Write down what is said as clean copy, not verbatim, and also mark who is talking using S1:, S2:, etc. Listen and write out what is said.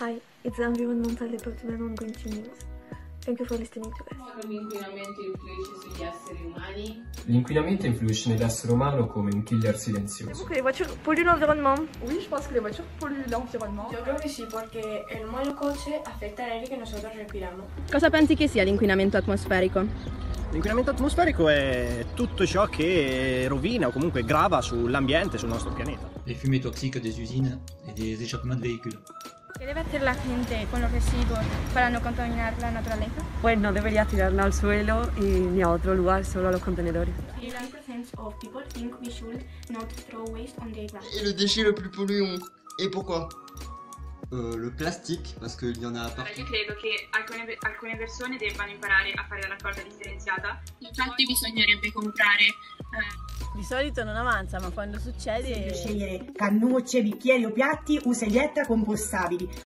S1: Hi, it's the Environmental Department on Green News. Thank you for listening to us.
S2: L'inquinamento influisce sugli esseri umani?
S3: L'inquinamento influisce nell'essere umano come un killer silenzioso.
S1: Vous que les voitures polluent l'environnement?
S4: Oui, je pense que les voitures polluent l'environnement.
S5: Yo creo que sí, porque el malo coche afecta al aire que nosotros respiramos.
S6: Cosa pensi che sia l'inquinamento atmosferico?
S7: L'inquinamento atmosferico è tutto ciò che rovina o comunque grava sull'ambiente, sul nostro pianeta.
S8: Les fumées toxiques des usines et des échappements de véhicules.
S9: ¿Qué debe hacer la gente con los residuos para no contaminar la naturaleza?
S10: Pues no debería tirarla al suelo ni a otro lugar, solo a los contenedores.
S9: 11% of people think we should not throw waste on the ground.
S11: Et le déchet le plus polluant. Et pourquoi?
S12: Le plastique, parce qu'il y en a partout.
S13: Io credo che alcune persone debbano imparare a fare la raccolta differenziata.
S14: Infatti bisognerebbe comprare.
S15: Di solito non avanza, ma quando succede...
S16: Scegliere cannucce, bicchieri o piatti, usa e getta compostabili.